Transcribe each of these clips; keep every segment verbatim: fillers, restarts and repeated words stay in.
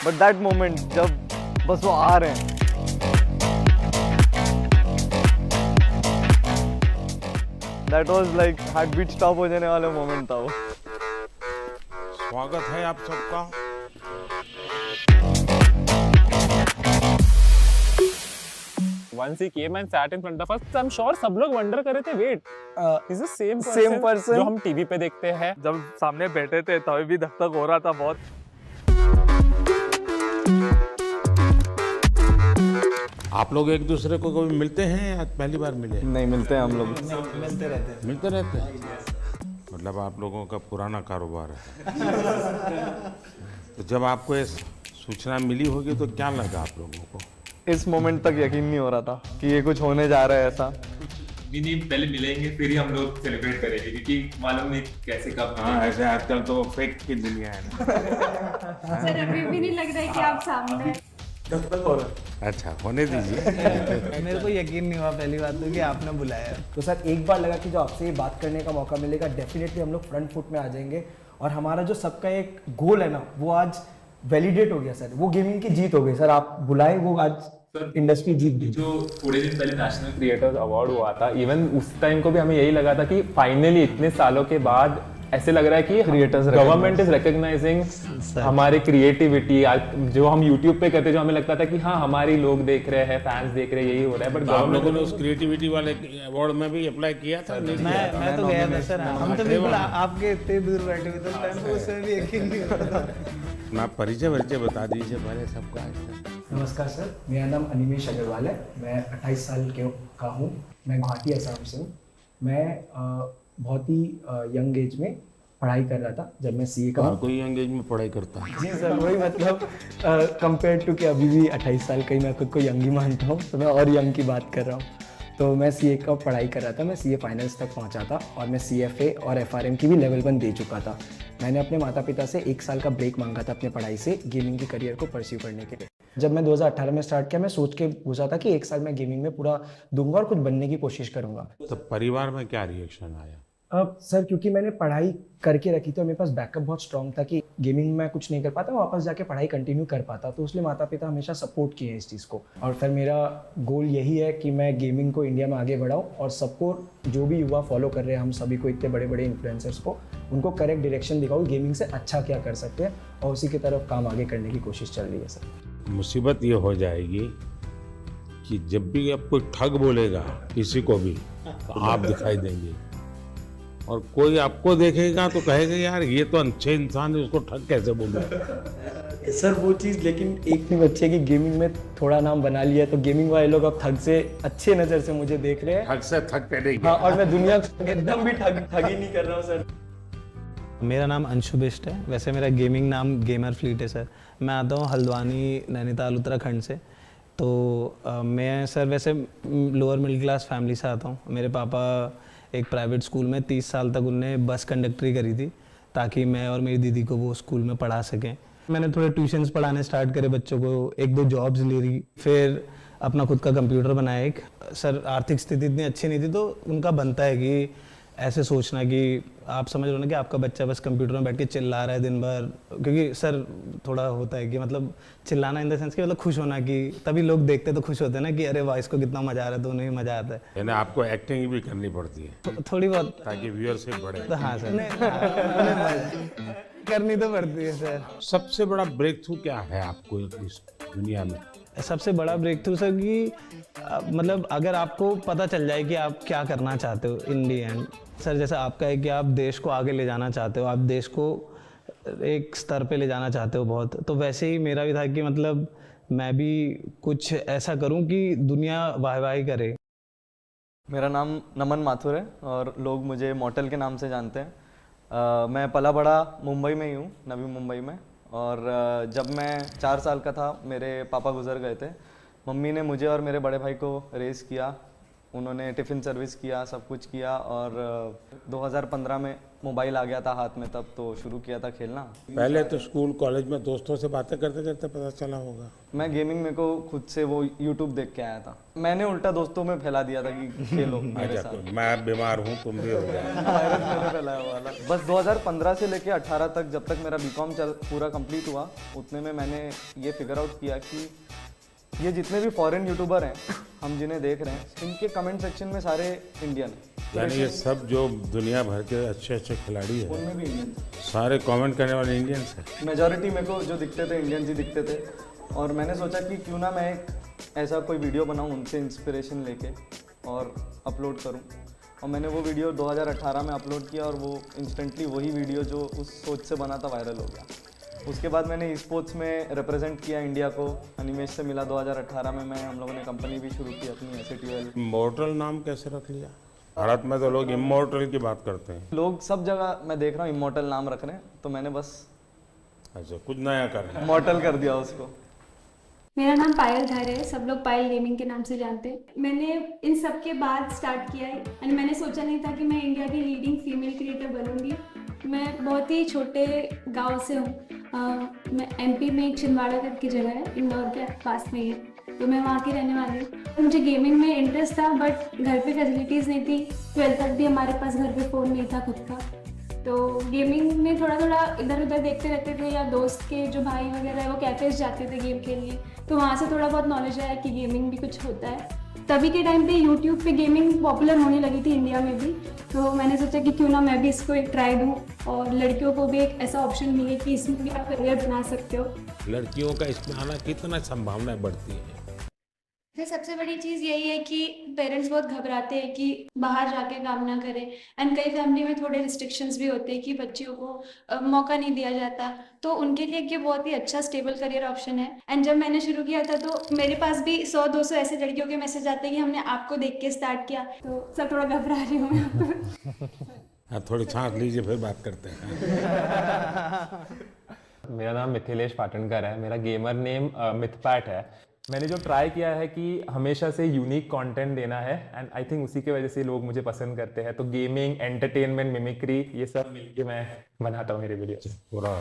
But that moment जब बस वो आ रहे हैं, that was like heart beat stop हो जाने वाला मोमेंट था वो। स्वागत है आप सबका। Once he came and sat in front of us, I'm sure सब लोग wonder कर रहे थे, wait, uh, is the same person, same person जो हम टीवी पे देखते हैं। जब सामने बैठे थे तभी भी धक धक हो रहा था बहुत। आप लोग एक दूसरे को कभी मिलते हैं या पहली बार मिले? नहीं, मिलते हैं हम लोग, मिलते रहते हैं। मिलते रहते हैं, मतलब आप लोगों का पुराना कारोबार है। तो जब आपको ये सूचना मिली होगी तो क्या लगा आप लोगों को? इस मोमेंट तक यकीन नहीं हो रहा था कि ये कुछ होने जा रहा है ऐसा। नहीं, पहले मिलेंगे फिर ही हम लोग सेलिब्रेट करेंगे, क्योंकि मालूम नहीं कैसे कब। हाँ, ऐसे आजकल तो फेक की दुनिया है ना। सर अभी भी नहीं लग रहा है कि आप सामने हैं। अच्छा, होने दीजिए। मेरे को यकीन नहीं हुआ पहली बात तो कि आपने बुलाया। तो सर एक बार लगा कि जो आपसे ये बात करने का मौका मिलेगा डेफिनेटली हम लोग फ्रंट फुट में आ जाएंगे, और हमारा जो सबका एक गोल है ना वो आज वैलिडेट हो गया सर। वो गेमिंग की जीत हो गई सर, आप बुलाए वो आज इंडस्ट्री जीत गई। जो थोड़े दिन पहले नेशनल क्रिएटर्स अवार्ड हुआ था, इवन उस टाइम को भी हमें यही लगा था कि फाइनली इतने सालों के बाद ऐसे लग रहा है कि क्रिएटर्स गवर्नमेंट इज रिकॉग्नाइजिंग हमारी क्रिएटिविटी। जो हम यूट्यूब पे करते, जो हमें लगता था कि हाँ हमारी लोग देख रहे हैं, फैंस देख रहे हैं, यही हो रहा है। बट आप लोगों ने उस क्रिएटिविटी वाले अवार्ड में भी अप्लाई किया था? मैं मैं तो गया था सर, हम तो बिल्कुल आपके इतने दूर बैठे हुए थे उस टाइम पे, उसमें भी यकीन नहीं हो रहा था। ना परिचय परिचय बता दीजिए पहले सबका। नमस्कार सर, मेरा नाम अनिमेश अग्रवाल है, मैं अट्ठाईस साल के का हूँ, मैं गुवाहाटी असम से हूँ। मैं आ, बहुत ही यंग एज में पढ़ाई कर रहा था जब मैं सीए का। हर कोई यंग एज में पढ़ाई करता है। जी सर, वही मतलब कंपेयर टू कि अभी भी अट्ठाईस साल का ही मैं खुद को यंग ही मानता हूँ, तो मैं और यंग की बात कर रहा हूँ। तो मैं सीए का पढ़ाई कर रहा था, मैं सीए फाइनल्स तक पहुंचा था, और मैं सीएफए और एफआरएम की भी लेवल वन दे चुका था। मैंने अपने माता पिता से एक साल का ब्रेक मांगा था अपने पढ़ाई से गेमिंग की करियर को परस्यू करने के लिए। जब मैं दो हज़ार अठारह में स्टार्ट किया, मैं सोच के पूछा था कि एक साल मैं गेमिंग में पूरा दूंगा और कुछ बनने की कोशिश करूंगा। तो परिवार में क्या रिएक्शन आया? अब सर क्योंकि मैंने पढ़ाई करके रखी थी और मेरे पास बैकअप बहुत स्ट्रॉन्ग था कि गेमिंग में कुछ नहीं कर पाता, वापस जाके पढ़ाई कंटिन्यू कर पाता, तो इसलिए माता पिता हमेशा सपोर्ट किए हैं इस चीज़ को। और फिर मेरा गोल यही है कि मैं गेमिंग को इंडिया में आगे बढ़ाऊँ, और सबको जो भी युवा फॉलो कर रहे हैं, हम सभी को, इतने बड़े बड़े इन्फ्लुएंसर्स को, उनको करेक्ट डायरेक्शन दिखाऊँ गेमिंग से अच्छा क्या कर सकते हैं, और उसी की तरफ काम आगे करने की कोशिश चल रही है सर। मुसीबत ये हो जाएगी कि जब भी अब कोई ठग बोलेगा किसी को भी, तो आप दिखाई देंगे, और कोई आपको देखेगा तो कहेगा यार ये तो अच्छे इंसान है, उसको ठग कैसे बोलूं। सर वो चीज़ लेकिन एक चीज़ अच्छी है कि गेमिंग में थोड़ा नाम बना लिया, तो गेमिंग वाले लोग अब ठग से अच्छे नज़र से मुझे देख रहे हैं। ठग से ठग के नहीं। हाँ, और मैं दुनिया एकदम भी ठग ठगी नहीं कर रहा हूँ सर। मेरा नाम अंशु बिष्ट है, वैसे मेरा गेमिंग नाम गेमर फ्लीट है सर। मैं आता हूँ हल्द्वानी, नैनीताल, उत्तराखंड से। तो आ, मैं सर वैसे लोअर मिडिल क्लास फैमिली से आता हूँ। मेरे पापा एक प्राइवेट स्कूल में तीस साल तक उनने बस कंडक्टरी करी थी, ताकि मैं और मेरी दीदी को वो स्कूल में पढ़ा सकें। मैंने थोड़े ट्यूशन्स पढ़ाने स्टार्ट करे बच्चों को, एक दो जॉब्स ले रही, फिर अपना खुद का कंप्यूटर बनाया एक। सर आर्थिक स्थिति इतनी अच्छी नहीं थी, तो उनका बनता है कि ऐसे सोचना कि आप समझ रहे हो ना कि आपका बच्चा बस कंप्यूटर में बैठ के चिल्ला रहा है दिन भर, क्योंकि सर थोड़ा होता है कि मतलब चिल्लाना इन द सेंस कि मतलब खुश होना, कि तभी लोग देखते तो खुश होते हैं ना कि अरे वाह इसको कितना मजा आ रहा है, तो उन्हें मजा आता है। यानी आपको एक्टिंग भी करनी पड़ती है थो, थोड़ी बहुत, ताकि व्यूअरशिप बढ़े। तो हाँ सर करनी तो पड़ती है सर। सबसे बड़ा ब्रेक थ्रू क्या है आपको इस दुनिया में? सबसे बड़ा ब्रेक थ्रू सर कि मतलब अगर आपको पता चल जाए कि आप क्या करना चाहते हो इन दी एंड। सर जैसा आपका है कि आप देश को आगे ले जाना चाहते हो, आप देश को एक स्तर पे ले जाना चाहते हो बहुत, तो वैसे ही मेरा भी था कि मतलब मैं भी कुछ ऐसा करूं कि दुनिया वाह वाही करे। मेरा नाम नमन माथुर है और लोग मुझे मॉर्टल के नाम से जानते हैं। uh, मैं पला बड़ा मुंबई में ही हूँ, नवी मुंबई में। और uh, जब मैं चार साल का था मेरे पापा गुजर गए थे। मम्मी ने मुझे और मेरे बड़े भाई को रेस किया, उन्होंने टिफ़िन सर्विस किया, सब कुछ किया और दो हज़ार पंद्रह में मोबाइल आ गया था हाथ में, तब तो शुरू किया था खेलना। पहले तो स्कूल कॉलेज में दोस्तों से बातें करते करते पता चला होगा। मैं गेमिंग मेरे को खुद से वो यूट्यूब देख के आया था, मैंने उल्टा दोस्तों में फैला दिया था कि खेलो मेरे साथ। मैं बीमार हूँ, तुम भी हो जाए। वायरस मैंने फैलाया हुआ था। बस दो हज़ार पंद्रह से लेके अठारह तक, जब तक मेरा बीकॉम चल पूरा कंप्लीट हुआ, उतने में मैंने ये फिगर आउट किया कि ये जितने भी फॉरेन यूट्यूबर हैं हम जिन्हें देख रहे हैं, इनके कमेंट सेक्शन में सारे इंडियन हैं। यानी ये सब जो दुनिया भर के अच्छे अच्छे खिलाड़ी हैं, उनमें भी इंडियन, सारे कमेंट करने वाले इंडियंस हैं। मेजॉरिटी मेरे को जो दिखते थे इंडियंस ही दिखते थे। और मैंने सोचा कि क्यों ना मैं एक ऐसा कोई वीडियो बनाऊं उनसे इंस्पिरेशन लेके और अपलोड करूं। और मैंने वो वीडियो दो हज़ार अठारह में अपलोड किया और वो इंस्टेंटली वही वीडियो जो उस सोच से बना था वायरल हो गया। उसके बाद मैंने ई स्पोर्ट्स में रिप्रेजेंट किया इंडिया को, अनिमेश से मिला दो हज़ार अठारह में मैं, हम लोगों ने कंपनी भी शुरू की अपनी S A T L. Immortal नाम कैसे रख लिया? भारत में तो लोग इमॉर्टल की बात करते हैं। लोग सब जगह मैं देख रहा हूँ इमॉर्टल नाम रख रहे हैं, तो मैंने बस अच्छा कुछ नया कर रहे हैं, इमॉर्टल कर दिया उसको। मेरा नाम पायल धारे है, सब लोग पायल गेमिंग के नाम से जानते हैं। मैंने इन सब के बाद स्टार्ट किया है एंड मैंने सोचा नहीं था कि मैं इंडिया की लीडिंग फीमेल क्रिएटर बनूंगी। मैं बहुत ही छोटे गांव से हूँ, मैं एमपी में एक छिंदवाड़ा करके जगह है, इंदौर के पास में ही है, तो मैं वहाँ की रहने वाली हूँ। मुझे गेमिंग में इंटरेस्ट था बट घर पे फैसिलिटीज़ नहीं थी, ट्वेल्थ तक भी हमारे पास घर पे फ़ोन नहीं था खुद का, तो गेमिंग में थोड़ा थोड़ा इधर उधर देखते रहते थे, या दोस्त के जो भाई वगैरह है वो कैफेज जाते थे गेम के लिए, तो वहाँ से थोड़ा बहुत नॉलेज आया कि गेमिंग भी कुछ होता है। तभी के टाइम पे यूट्यूब पे गेमिंग पॉपुलर होने लगी थी इंडिया में भी, तो मैंने सोचा कि क्यों ना मैं भी इसको एक ट्राई दूँ और लड़कियों को भी एक ऐसा ऑप्शन मिले कि इसमें भी आप करियर बना सकते हो। लड़कियों का इसमें आना कितना संभावनाएं बढ़ती है। तो सबसे बड़ी चीज़ यही है कि पेरेंट्स बहुत घबराते हैं कि बाहर जाके काम ना करें, एंड कई फैमिली में थोड़े रिस्ट्रिक्शंस भी होते हैं कि बच्चियों को आ, मौका नहीं दिया जाता, तो उनके लिए ये बहुत ही अच्छा स्टेबल करियर ऑप्शन है। एंड जब मैंने शुरू किया था तो मेरे पास भी सौ दो सौ ऐसे लड़कियों के मैसेज आते हैं कि हमने आपको देख के स्टार्ट किया, तो सब थोड़ा घबरा रही हूँ मैं। थोड़ी सांस लीजिए फिर बात करते हैं। मेरा नाम मिथिलेश पाटनकर है, मेरा गेमर नेम मिथपैट है। मैंने जो ट्राई किया है कि हमेशा से यूनिक कंटेंट देना है, एंड आई थिंक उसी की वजह से लोग मुझे पसंद करते हैं। तो गेमिंग, एंटरटेनमेंट, मिमिक्री, ये सब मिलके मैं बनाता हूँ मेरे वीडियो। पूरा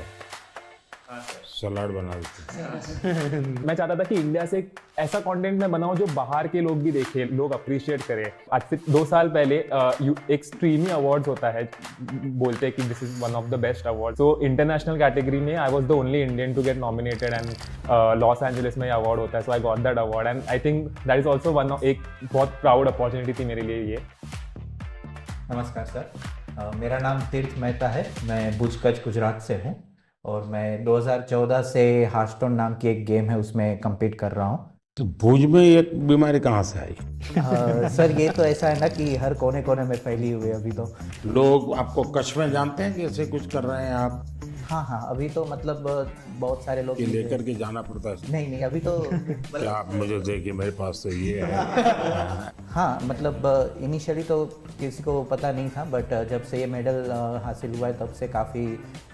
सलाड बना देते। मैं चाहता था कि इंडिया से एक ऐसा कंटेंट मैं बनाऊं जो बाहर के लोग भी देखें, लोग अप्रिशिएट करें। आज से दो साल पहले एक स्ट्रीमी अवार्ड्स होता है, बोलते हैं कि this is one of the best award. So international category में I was the only Indian to get nominated, and Los Angeles में अवार्ड होता है, so I got that award, and I think that is also one एक बहुत proud opportunity थी मेरे लिए ये। नमस्कार सर, uh, मेरा नाम तीर्थ मेहता है, मैं भुज कच्छ गुजरात से हूँ और मैं दो हज़ार चौदह से हार्टस्टोन नाम की एक गेम है उसमें compete कर रहा हूँ। तो भुज में एक बीमारी कहाँ से आई? uh, सर ये तो ऐसा है ना कि हर कोने कोने में फैली हुई है अभी तो। लोग आपको कच्छ में जानते हैं कि ऐसे कुछ कर रहे हैं आप? हाँ हाँ, अभी तो मतलब बहुत सारे लोग लेकर के जाना पड़ता है। नहीं नहीं, अभी तो क्या आप मुझे देखिए, मेरे पास तो ये है। हाँ मतलब इनिशियली तो किसी को पता नहीं था, बट जब से ये मेडल हासिल हुआ है तब से काफ़ी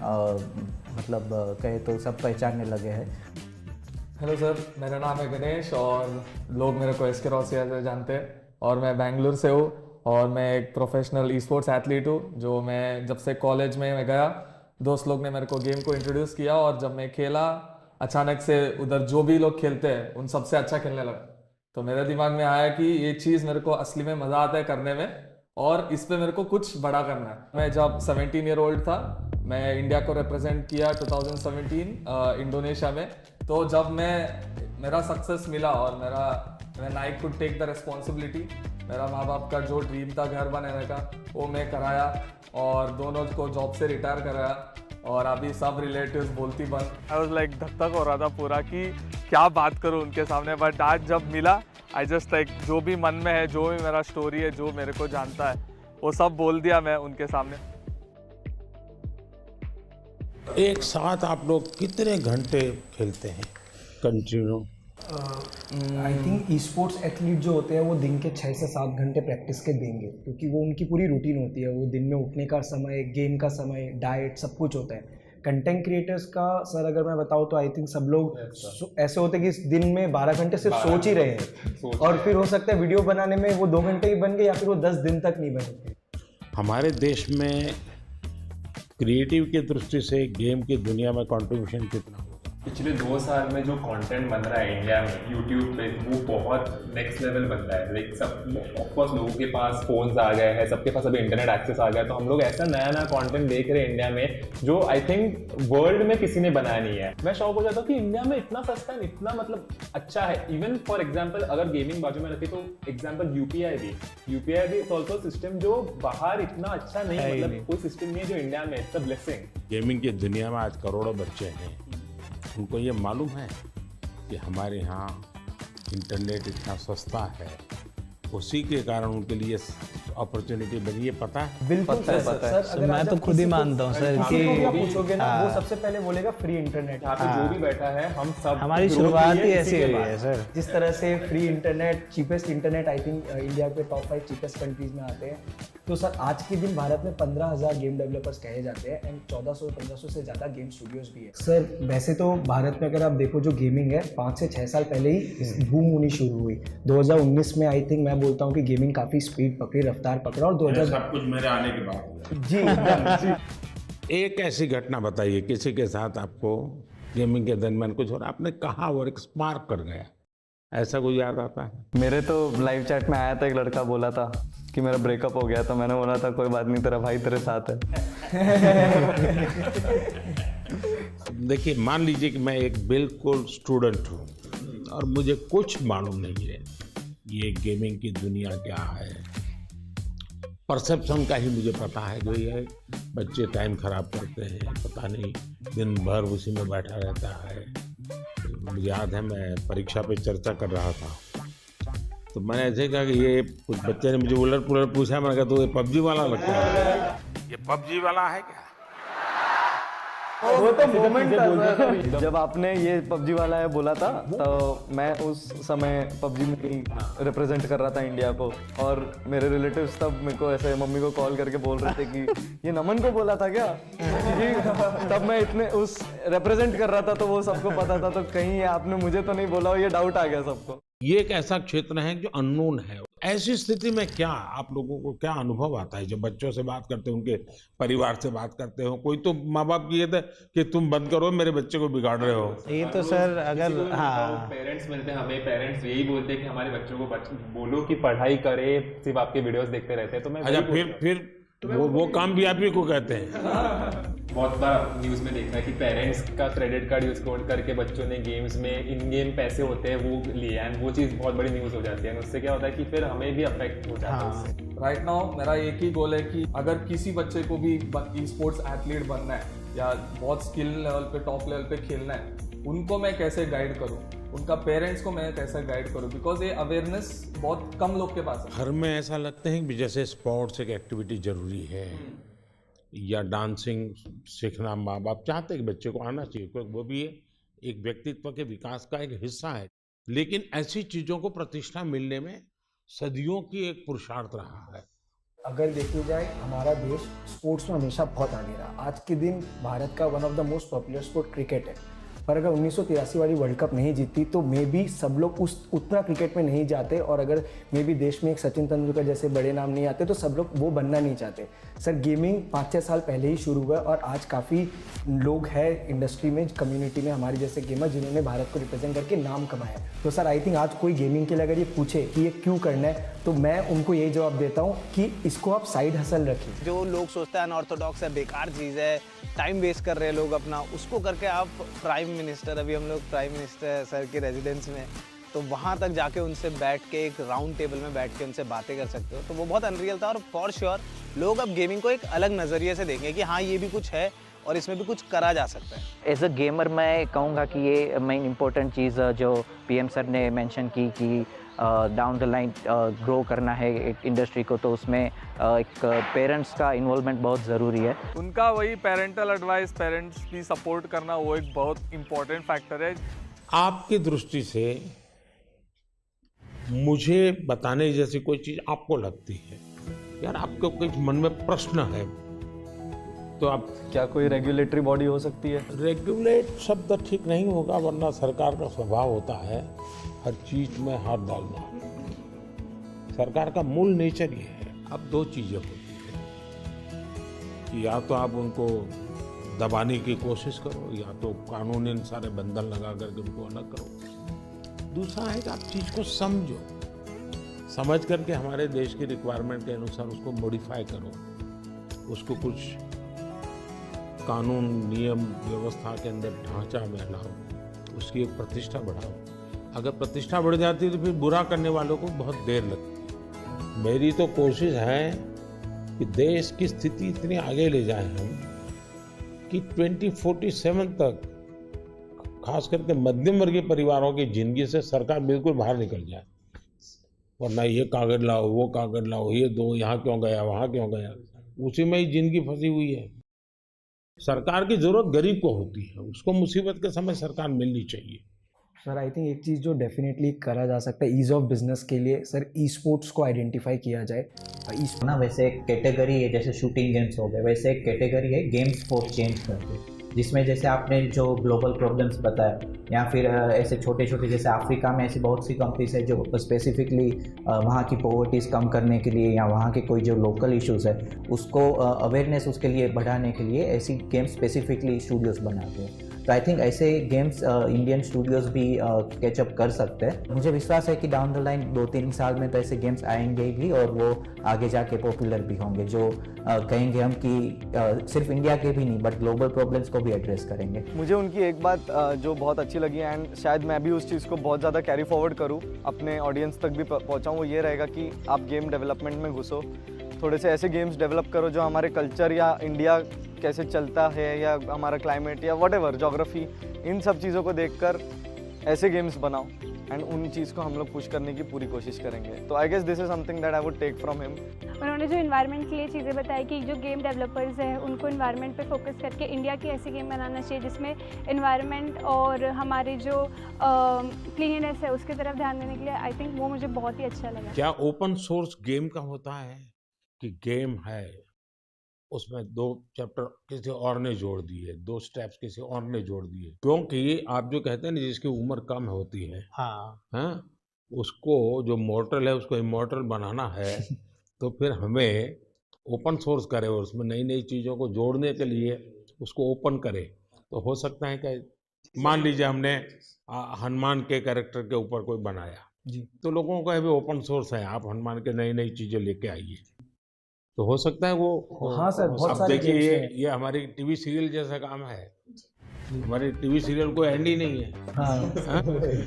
मतलब कहे तो सब पहचानने लगे हैं। हेलो सर, मेरा नाम है गणेश और लोग मेरे को एस के रोसिया से जानते हैं, और मैं बेंगलुरु से हूँ और मैं एक प्रोफेशनल ई स्पोर्ट्स एथलीट हूँ। जो मैं जब से कॉलेज में मैं गया, दोस्त लोग ने मेरे को गेम को इंट्रोड्यूस किया और जब मैं खेला, अचानक से उधर जो भी लोग खेलते हैं उन सबसे अच्छा खेलने लगा। तो मेरे दिमाग में आया कि ये चीज़ मेरे को असली में मज़ा आता है करने में और इस पे मेरे को कुछ बड़ा करना है। मैं जब सत्रह ईयर ओल्ड था, मैं इंडिया को रिप्रेजेंट किया दो हज़ार सत्रह इंडोनेशिया में। तो जब मैं मेरा सक्सेस मिला और मेरा मैं I could take the responsibility, मेरा माँ बाप का जो ड्रीम था घर बनाने का वो मैं कराया और दोनों को जॉब से रिटायर कराया और अभी सब रिलेटिव्स बोलती बंद। आई वाज लाइक धक धक हो रहा था पूरा कि क्या बात करूं उनके सामने, बट आज जब मिला आई जस्ट लाइक जो भी मन में है, जो भी मेरा स्टोरी है, जो मेरे को जानता है, वो सब बोल दिया मैं उनके सामने। एक साथ आप लोग कितने घंटे खेलते हैं continue? I think esports athlete जो होते हैं वो दिन के छः से सात घंटे प्रैक्टिस के देंगे, क्योंकि वो उनकी पूरी रूटीन होती है। वो दिन में उठने का समय, गेम का समय, डाइट, सब कुछ होता है। कंटेंट क्रिएटर्स का सर अगर मैं बताऊँ तो आई थिंक सब लोग सो- ऐसे होते कि दिन में बारह घंटे सिर्फ सोच ही रहे हैं और फिर हो सकता है वीडियो बनाने में वो दो घंटे ही बन गए या फिर वो दस दिन तक नहीं बने। हमारे देश में क्रिएटिव की दृष्टि से गेम की दुनिया में कंट्रीब्यूशन कितना होगा? पिछले दो साल में जो कंटेंट बन रहा है इंडिया में यूट्यूब पे वो बहुत नेक्स्ट लेवल बन रहा है। लाइक सब ऑफकोर्स लोगों के पास फोन्स आ गए हैं, सबके पास अभी इंटरनेट एक्सेस आ गया, तो हम लोग ऐसा नया नया कंटेंट देख रहे हैं इंडिया में जो आई थिंक वर्ल्ड में किसी ने बनाया नहीं है। मैं शौक हो जाता हूँ कि इंडिया में इतना सस्ता है, इतना मतलब अच्छा है। इवन फॉर एग्जाम्पल अगर गेमिंग बाजू में रखी तो एग्जाम्पल यूपीआई भी यूपीआई भी इट्स ऑल्सो सिस्टम जो बाहर इतना अच्छा नहीं है, मतलब कोई सिस्टम नहीं है जो इंडिया में। It's a blessing. गेमिंग की दुनिया में आज करोड़ों बच्चे हैं, उनको ये मालूम है कि हमारे यहाँ इंटरनेट इतना सस्ता है, उसी के कारण उनके लिए अपॉर्चुनिटी बनी है। पता है? बिल्कुल पता है, सर, पता है। सर, अगर मैं आज तो आप खुद ही किसी को- मानता हूँ सर किसी को भी आप कि पूछोगे ना हाँ। वो सबसे पहले बोलेगा फ्री इंटरनेट। यहाँ पे जो भी बैठा है हम सब हमारी ग्रोथ शुरुआत हुई ही है ऐसी इसी के हुई बाद। है सर। जिस तरह से free internet cheapest internet I think India के टॉप फाइव चीपेस्ट कंट्रीज में आते हैं। तो सर आज के दिन भारत में पंद्रह हज़ार गेम डेवलपर्स कहे जाते हैं एंड चौदह सौ पंद्रह सौ से ज़्यादा गेम स्टूडियोज भी है। सर वैसे तो भारत में अगर आप देखो जो गेमिंग है पाँच से छः साल पहले ही बूम होनी शुरू हुई। दो हज़ार उन्नीस में आई थिंक मैं बोलता हूँ कि गेमिंग काफ़ी स्पीड पकड़ी, रफ्तार पकड़ा और दो हज़ार सब कुछ मेरे आने के बाद। जी एकदम जी। एक ऐसी घटना बताइए किसी के साथ आपको गेमिंग के दरमियान कुछ और आपने कहा और एक स्पार्क कर गया, ऐसा कोई याद आता है? मेरे तो लाइव चैट में आया था, एक लड़का बोला था कि मेरा ब्रेकअप हो गया, तो मैंने बोला था कोई बात नहीं, तेरा भाई तेरे साथ है। देखिए, मान लीजिए कि मैं एक बिल्कुल स्टूडेंट हूँ और मुझे कुछ मालूम नहीं है ये गेमिंग की दुनिया क्या है। परसेप्शन का ही मुझे पता है कि ये बच्चे टाइम खराब करते हैं, पता नहीं दिन भर उसी में बैठा रहता है। मुझे याद है मैं परीक्षा पे चर्चा कर रहा था तो मैंने ऐसे कहा कि ये कुछ बच्चे ने मुझे उलट पुलट पूछा, मैंने कहा तो ये पबजी वाला लगता है, ये पबजी वाला है क्या? वो तो मोमेंट था सर, जब आपने ये पबजी वाला है बोला था तो मैं उस समय पबजी में ही रिप्रेजेंट कर रहा था इंडिया को, और मेरे रिलेटिव्स तब मेरे को ऐसे मम्मी को कॉल करके बोल रहे थे कि ये नमन को बोला था क्या जी। तब मैं इतने उस रिप्रेजेंट कर रहा था तो वो सबको पता था, तो कहीं आपने मुझे तो नहीं बोला, ये डाउट आ गया सबको। ये एक ऐसा क्षेत्र है जो अननोन है। ऐसी स्थिति में क्या आप लोगों को क्या अनुभव आता है जब बच्चों से बात करते हो, उनके परिवार से बात करते हो? कोई तो माँ बाप ये थे कि तुम बंद करो, मेरे बच्चे को बिगाड़ रहे हो। ये तो सर अगर हाँ पेरेंट्स मिलते हैं हमें, पेरेंट्स यही बोलते हैं कि हमारे बच्चों को बच, बोलो कि पढ़ाई करे, सिर्फ आपके वीडियोस देखते रहते हैं। तो मैं अच्छा, फिर फिर वो वो काम भी आप ही को कहते हैं। बहुत बार न्यूज़ में देखा है कि पेरेंट्स का क्रेडिट कार्ड यूज करके बच्चों ने गेम्स में इन गेम पैसे होते हैं वो लिए, एंड वो चीज़ बहुत बड़ी न्यूज़ हो जाती है। उससे क्या होता है कि फिर हमें भी अफेक्ट हो जाता है उससे। राइट नाउ मेरा एक ही गोल है कि अगर किसी बच्चे को भी ई स्पोर्ट्स एथलीट बनना है या बहुत स्किल लेवल पे टॉप लेवल पे खेलना है, उनको मैं कैसे गाइड करूँ, उनका पेरेंट्स को मैं कैसे गाइड करूँ, बिकॉज ये अवेयरनेस बहुत कम लोग के पास है। घर में ऐसा लगता है कि जैसे स्पोर्ट्स एक एक्टिविटी जरूरी है या डांसिंग सीखना माँ बाप चाहते हैं कि बच्चे को आना चाहिए, क्योंकि वो भी एक व्यक्तित्व के विकास का एक हिस्सा है। लेकिन ऐसी चीज़ों को प्रतिष्ठा मिलने में सदियों की एक पुरुषार्थ रहा है। अगर देखी जाए हमारा देश स्पोर्ट्स में हमेशा बहुत आगे रहा। आज के दिन भारत का one of the most popular sport cricket है, पर अगर उन्नीस सौ तिरासी वाली वर्ल्ड कप नहीं जीती तो मे बी सब लोग उस उतना क्रिकेट में नहीं जाते, और अगर मे बी देश में एक सचिन तेंदुलकर जैसे बड़े नाम नहीं आते तो सब लोग वो बनना नहीं चाहते। सर गेमिंग पाँच छः साल पहले ही शुरू हुआ और आज काफ़ी लोग हैं इंडस्ट्री में, कम्युनिटी में हमारे जैसे गेमर जिन्होंने भारत को रिप्रेजेंट करके नाम कमाया। तो सर आई थिंक आज कोई गेमिंग के लिए अगर ये पूछे कि ये क्यों करना है तो मैं उनको यही जवाब देता हूँ कि इसको आप साइड हसल रखिए। जो लोग सोचते हैं अनऑर्थोडॉक्स है, बेकार चीज़ है, टाइम वेस्ट कर रहे हैं लोग अपना, उसको करके आप प्राइम मिनिस्टर, अभी हम लोग प्राइम मिनिस्टर सर के रेजिडेंस में, तो वहाँ तक जाके उनसे बैठ के एक राउंड टेबल में बैठ के उनसे बातें कर सकते हो, तो वो बहुत अनरियल था। और फॉर श्योर लोग अब गेमिंग को एक अलग नज़रिए से देखेंगे कि हाँ ये भी कुछ है और इसमें भी कुछ करा जा सकता है। एज अ गेमर मैं कहूँगा कि ये मेन इम्पोर्टेंट चीज़ जो पीएम सर ने मेंशन की कि डाउन द लाइन ग्रो करना है एक इंडस्ट्री को, तो उसमें uh, एक पेरेंट्स का इन्वॉल्वमेंट बहुत ज़रूरी है। उनका वही पेरेंटल एडवाइस, पेरेंट्स की सपोर्ट करना वो एक बहुत इम्पोर्टेंट फैक्टर है। आपकी दृष्टि से मुझे बताने जैसी कोई चीज़ आपको लगती है, यार आपके कुछ मन में प्रश्न है, तो वो बताइए। एज अ गेमर मैं कहूँगा कि ये मेन इम्पोर्टेंट चीज़ जो पीएम सर ने मेंशन की कि डाउन द लाइन ग्रो करना है एक इंडस्ट्री को, तो उसमें एक पेरेंट्स का इन्वॉल्वमेंट बहुत ज़रूरी है। आपकी दृष्टि से तो आप क्या कोई रेगुलेटरी बॉडी हो सकती है? रेगुलेट शब्द ठीक नहीं होगा, वरना सरकार का स्वभाव होता है हर चीज में हाथ डालना। सरकार का मूल नेचर ये है। अब दो चीजें होती है कि या तो आप उनको दबाने की कोशिश करो, या तो कानूनी सारे बंधन लगा करके उनको अलग करो। दूसरा है कि आप चीज को समझो, समझ करके हमारे देश की रिक्वायरमेंट के अनुसार उसको मॉडिफाई करो, उसको कुछ कानून नियम व्यवस्था के अंदर ढांचा में लाओ, उसकी एक प्रतिष्ठा बढ़ाओ। अगर प्रतिष्ठा बढ़ जाती है तो फिर बुरा करने वालों को बहुत देर लगती है। मेरी तो कोशिश है कि देश की स्थिति इतनी आगे ले जाएं हम कि ट्वेंटी फोर्टी सेवन तक खास करके मध्यम वर्गीय परिवारों की जिंदगी से सरकार बिल्कुल बाहर निकल जाए। वरना ये कागज लाओ, वो कागज लाओ, ये दो, यहाँ क्यों गया, वहाँ क्यों गया, उसी में ही जिंदगी फंसी हुई है। सरकार की जरूरत गरीब को होती है, उसको मुसीबत के समय सरकार मिलनी चाहिए। सर आई थिंक एक चीज़ जो डेफिनेटली करा जा सकता है ईज ऑफ बिजनेस के लिए, सर ई स्पोर्ट्स को आइडेंटिफाई किया जाए। ई ना वैसे एक कैटेगरी है, जैसे शूटिंग गेम्स हो गए, वैसे एक कैटेगरी है गेम्स फॉर चेंज करके, जिसमें जैसे आपने जो ग्लोबल प्रॉब्लम्स बताया, या फिर ऐसे छोटे छोटे जैसे अफ्रीका में ऐसी बहुत सी कंट्रीज है जो स्पेसिफिकली वहाँ की पॉवर्टीज़ कम करने के लिए या वहाँ के कोई जो लोकल इश्यूज है उसको अवेयरनेस उसके लिए बढ़ाने के लिए ऐसी गेम्स स्पेसिफिकली स्टूडियोज़ बनाते हैं। तो आई थिंक ऐसे गेम्स इंडियन स्टूडियोज़ भी कैचअप कर सकते हैं। मुझे विश्वास है कि डाउन द लाइन दो तीन साल में तो ऐसे गेम्स आएंगे भी और वो आगे जाके पॉपुलर भी होंगे, जो uh, कहेंगे हम कि uh, सिर्फ इंडिया के भी नहीं बट ग्लोबल प्रॉब्लम्स को भी एड्रेस करेंगे। मुझे उनकी एक बात uh, जो बहुत अच्छी लगी एंड शायद मैं भी उस चीज़ को बहुत ज़्यादा कैरी फॉरवर्ड करूँ, अपने ऑडियंस तक भी पहुँचाऊँ, वो ये रहेगा कि आप गेम डेवलपमेंट में घुसो, थोड़े से ऐसे गेम्स डेवलप करो जो हमारे कल्चर या इंडिया कैसे चलता है या हमारा क्लाइमेट या व्हाटएवर ज्योग्राफी, इन सब चीज़ों को देखकर ऐसे गेम्स बनाओ एंड उन चीज़ को हम लोग पुश करने की पूरी कोशिश करेंगे। तो I guess this is something that I would take from him. उन्होंने जो इन्वायरमेंट के लिए चीज़ें बताई कि जो गेम डेवलपर्स हैं उनको इन्वायरमेंट पे फोकस करके इंडिया की ऐसी गेम बनाना चाहिए जिसमें इन्वायरमेंट और हमारे जो क्लीननेस है उसकी तरफ ध्यान देने के लिए, आई थिंक वो मुझे बहुत ही अच्छा लगा। क्या ओपन सोर्स गेम का होता है कि गेम है उसमें दो चैप्टर किसी और ने जोड़ दिए, दो स्टेप्स किसी और ने जोड़ दिए, क्योंकि आप जो कहते हैं ना जिसकी उम्र कम होती है, हाँ हाँ उसको जो मॉर्टल है उसको इमॉर्टल बनाना है तो फिर हमें ओपन सोर्स करे और उसमें नई नई चीज़ों को जोड़ने के लिए उसको ओपन करे। तो हो सकता है कि मान लीजिए हमने हनुमान के कैरेक्टर के ऊपर कोई बनाया जी, तो लोगों को अभी ओपन सोर्स है, आप हनुमान के नई नई चीज़ें लेके आइए, तो हो सकता है वो। हाँ सर, बहुत सारे देखिए ये ये हमारी टीवी सीरियल जैसा काम है, हमारे टीवी सीरियल कोई एंड ही नहीं है। हाँ। हाँ?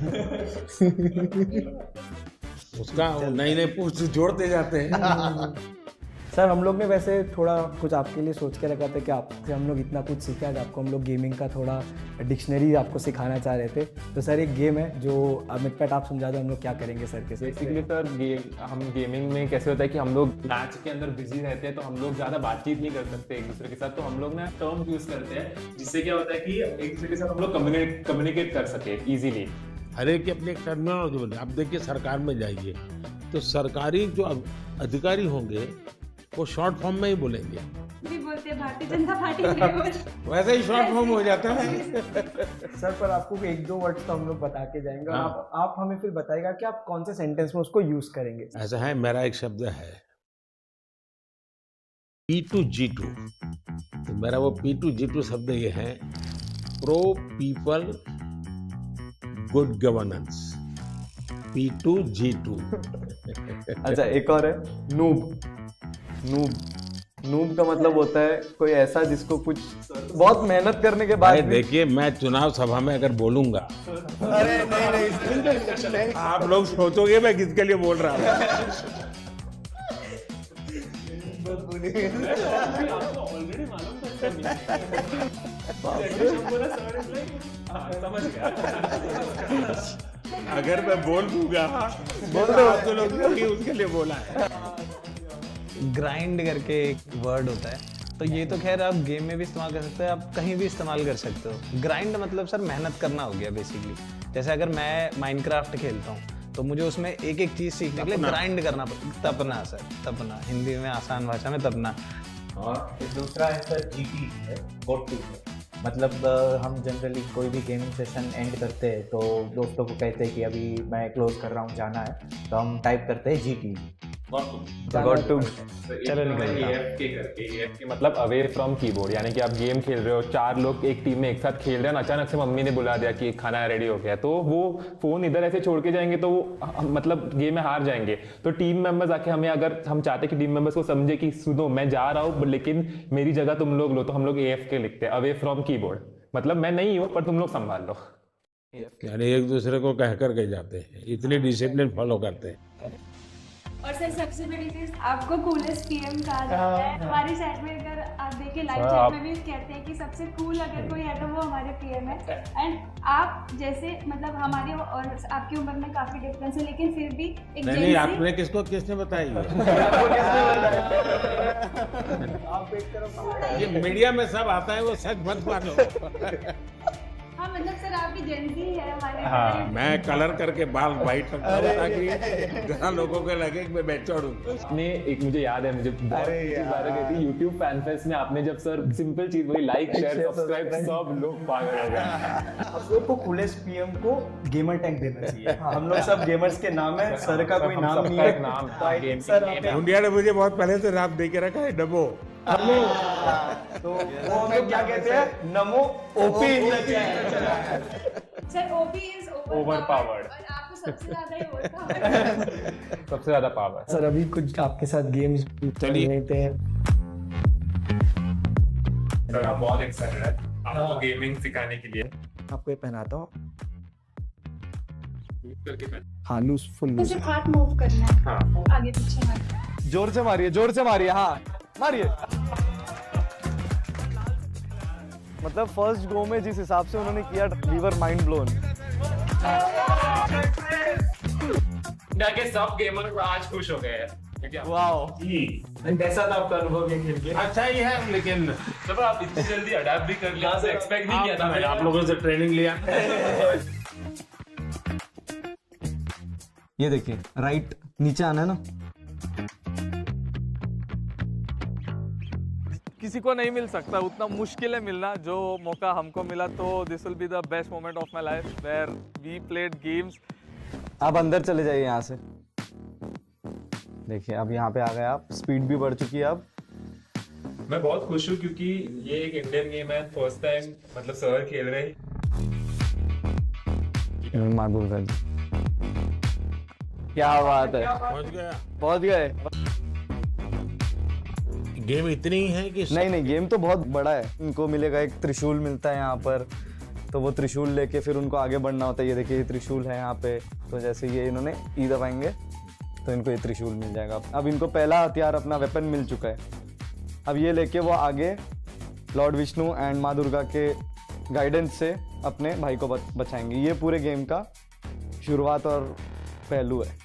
उसका नई नई पोस्ट जोड़ते जाते हैं। सर हम लोग ने वैसे थोड़ा कुछ आपके लिए सोच के रखा था कि आपसे हम लोग इतना कुछ सीखा है, आपको हम लोग गेमिंग का थोड़ा डिक्शनरी आपको सिखाना चाह रहे थे। तो सर एक गेम है जो अमित पैट आप समझा दो हम लोग क्या करेंगे सर के। बेसिकली सर गेम हम गेमिंग में कैसे होता है कि हम लोग मैच के अंदर बिजी रहते हैं तो हम लोग ज़्यादा बातचीत नहीं कर सकते एक दूसरे के साथ, तो हम लोग ना टर्म यूज़ करते हैं जिससे क्या होता है कि एक दूसरे के साथ हम लोग कम्युनिकेट कम्युनिकेट कर सके ईजिली। हर एक की अपनी एक टर्मिनोलॉजी बोले। आप देखिए सरकार में जाइए तो सरकारी जो अधिकारी होंगे वो शॉर्ट फॉर्म में ही बोलेंगे, भी बोलते हैं भारतीय जनता पार्टी वैसे ही शॉर्ट फॉर्म हो जाता है। सर पर आपको एक दो वर्ड्स तो हम लोग बता के जाएंगे और आप, आप हमें फिर बताइएगा कि आप कौन से सेंटेंस में उसको यूज करेंगे। ऐसा है, मेरा एक शब्द है पी टू जी टू, तो मेरा वो पी टू जी टू शब्द ये है pro people good governance, P two G two. अच्छा एक और है नूब। नूब नूब का मतलब होता है कोई ऐसा जिसको कुछ बहुत मेहनत करने के बाद। देखिए मैं चुनाव सभा में अगर बोलूंगा, अरे नहीं नहीं, नहीं आप लोग सोचोगे मैं किसके लिए बोल रहा हूँ। अगर मैं बोल दूंगा बोल दो आप तो लोग उसके लिए बोला है। ग्राइंड करके एक वर्ड होता है, तो ये तो खैर आप गेम में भी इस्तेमाल कर सकते हो, आप कहीं भी इस्तेमाल कर सकते हो। ग्राइंड मतलब सर मेहनत करना हो गया बेसिकली। जैसे अगर मैं माइनक्राफ्ट खेलता हूँ तो मुझे उसमें एक एक चीज़ सीखने के लिए ग्राइंड करना पड़ता। तपना सर, तपना, हिंदी में आसान भाषा में तपना। और फिर दूसरा है सर जी टी है, गोट टू है। मतलब अ, हम जनरली कोई भी गेमिंग सेशन एंड करते हैं तो दोस्तों को कहते हैं कि अभी मैं क्लोज कर रहा हूँ, जाना है, तो हम टाइप करते हैं जी टी। गॉट टू चलो निकल मतलब अवे फ्रॉम कीबोर्ड, यानी कि आप गेम खेल रहे हो, चार लोग एक टीम में एक साथ खेल रहे हैं, अचानक से मम्मी ने बुला दिया कि खाना रेडी हो गया, तो वो फोन इधर ऐसे छोड़ के जाएंगे तो वो मतलब गेम में हार जाएंगे। तो टीम मेंबर्स आके हमें, अगर हम चाहते कि टीम मेंबर्स को समझे कि सुनो मैं जा रहा हूँ लेकिन मेरी जगह तुम लोग लो, तो हम लोग ए एफ के लिखते हैं, अवे फ्रॉम कीबोर्ड, मतलब मैं नहीं हूँ पर तुम लोग संभाल लो। यानी एक दूसरे को कह करके जाते हैं, इतनी डिसिप्लिन फॉलो करते हैं। और सर सबसे बड़ी चीज आपको कूलेस्ट पीएम कहा जाता है हमारी साइड में। अगर आप देखिए लाइव चैट में भी कहते हैं कि सबसे कूल अगर कोई है तो वो हमारे पीएम है। एंड आप जैसे मतलब हमारे और आपकी उम्र में काफी डिफरेंस है, लेकिन फिर भी एक नहीं नहीं, आपने किसको किसने बताई ये मीडिया में सब आता है, वो सच मत मानो। हाँ मतलब सर आपकी जेंजी है हमारे। हाँ, मैं कलर करके बाल वाइट रखता हूँ ताकि जहाँ लोगों को लगे कि मैं मैच्योर्ड हूँ। आपने एक मुझे याद है, मुझे बहुत चीज बात गई थी यूट्यूब फैन फेस्ट में, आपने जब सर सिंपल चीज वही लाइक शेयर सब्सक्राइब, सब लोग पागल हो गए। हम लोग को कूलेस्ट पीएम को गेमर टैग देना चाहिए। हम लोग सब गेमर्स के नाम है, सर का कोई नाम नहीं है। नाम इंडिया ने मुझे बहुत पहले से नाम दे के रखा है, डबो। तो वो हम लोग क्या कहते हैं, Namo OP. Sir OP is overpowered और आपको सबसे ज्यादा ही ओवरपावर्ड सबसे ज्यादा पावर। सर अभी कुछ आपके साथ गेम्स चलिए थे। सर आप बहुत एक्साइटेड है आपको गेमिंग सिखाने के लिए। आपको ये पहनाता हूँ। करके पहन। हाँ लूज, फुल लूज। मुझे हाथ मूव करना है। हाँ आगे पीछे मत। जोर से मारिए, जोर से मारिए, हाँ मारिए। मतलब फर्स्ट गो में जिस हिसाब से उन्होंने किया, we were mind blown. India के सब गेमर आज खुश हो गए हैं। वाओ, कैसा था आपका अनुभव गेम खेल के? अच्छा ही है, लेकिन जब आप इतनी जल्दी अडैप्ट भी कर लिया, एक्सपेक्ट नहीं किया था मैंने आप लोगों से ट्रेनिंग लिया। ये देखिए राइट नीचे आना है ना। किसी को नहीं मिल सकता, उतना मुश्किल है मिलना। जो मौका हमको मिला तो this will be the best moment of my life where we played games. आप अंदर चले जाइए यहाँ से। देखिए अब यहाँ पे आ गए आप, स्पीड भी बढ़ चुकी है अब। मैं बहुत खुश हूँ क्योंकि ये एक इंडियन गेम है, फर्स्ट टाइम मतलब सर खेल रहे हैं। मार्बल कर दी, क्या बात है, पहुंच गया। पहुंच गए। गेम इतनी ही है कि नहीं नहीं, गेम तो बहुत बड़ा है। इनको मिलेगा एक त्रिशूल मिलता है यहाँ पर, तो वो त्रिशूल लेके फिर उनको आगे बढ़ना होता है। ये देखिए ये त्रिशूल है यहाँ पे, तो जैसे ये इन्होंने ई दबाएंगे तो इनको ये त्रिशूल मिल जाएगा। अब इनको पहला हथियार अपना वेपन मिल चुका है। अब ये लेके वो आगे लॉर्ड विष्णु एंड माँ दुर्गा के गाइडेंस से अपने भाई को बचाएंगे। ये पूरे गेम का शुरुआत और पहलू है।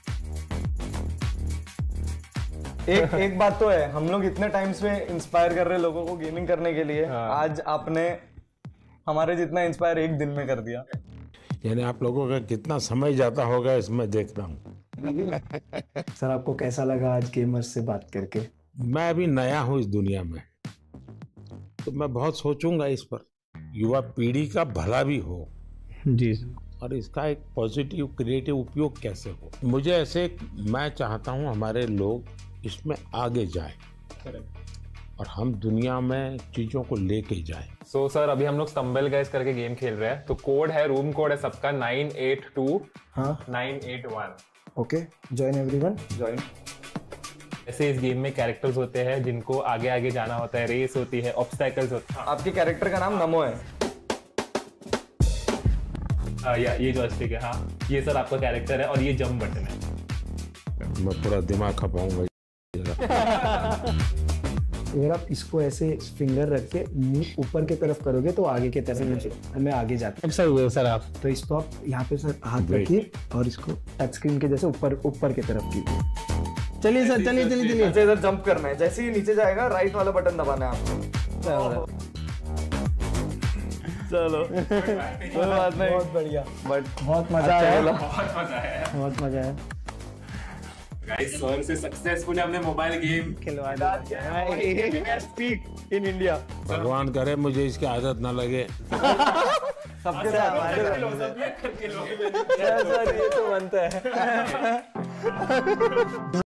एक एक बात तो है, हम लोग इतने टाइम से इंस्पायर कर रहे लोगों को गेमिंग करने के लिए। हाँ। आज आपने हमारे जितना इंस्पायर एक दिन में कर दिया। यानी आप लोगों का कितना समय जाता होगा इसमें देख रहा हूँ। सर आपको कैसा लगा आज गेमर्स से बात करके? मैं अभी नया हूँ इस दुनिया में, तो मैं बहुत सोचूंगा इस पर, युवा पीढ़ी का भला भी हो जी और इसका एक पॉजिटिव क्रिएटिव उपयोग कैसे हो। मुझे ऐसे, मैं चाहता हूँ हमारे लोग इसमें आगे जाएं और हम दुनिया में चीजों को लेके जाएं। सो so, सर अभी हम लोग स्टम्बल गाइस करके गेम खेल रहे हैं, तो कोड है, रूम कोड है सबका नाइन एट टू हाँ nine eight one. Okay, join everyone, join. ऐसे इस गेम में कैरेक्टर्स होते हैं जिनको आगे आगे जाना होता है, रेस होती है, ऑब्स्टैकल्स होते हैं। आपके कैरेक्टर का नाम नमो है। आ, या ये जॉयस्टिक है। हाँ ये सर आपका कैरेक्टर है और ये जंप बटन है। मैं पूरा दिमाग खपाऊंगा। अगर आप इसको ऐसे फिंगर रख के ऊपर की तरफ करोगे तो आगे की तरफ मैं आगे जाता हूँ सर। आप तो इसको आप यहाँ पे सर हाथ रखिए और इसको टच स्क्रीन के जैसे ऊपर ऊपर की तरफ कीजिए। चलिए सर, चलिए चलिए चलिए। अच्छा इधर जंप करना है, जैसे ही नीचे जाएगा राइट वाला बटन दबाना है आपको। चलो कोई बात नहीं, बहुत बढ़िया, बट बहुत मजा आया, बहुत मजा आया, बहुत मजा आया। गाइस सर से सक्सेसफुली हमने मोबाइल गेम खिलवा दिया स्पीक इन इंडिया। भगवान करे मुझे इसकी आदत ना लगे। सबके साथ सर ये तो बनता है